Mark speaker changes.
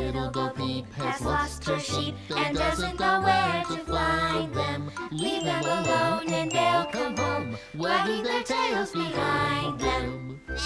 Speaker 1: little Bo Peep has lost her sheep and doesn't know where to find them. Leave them alone and they'll come home, wagging their tails behind them.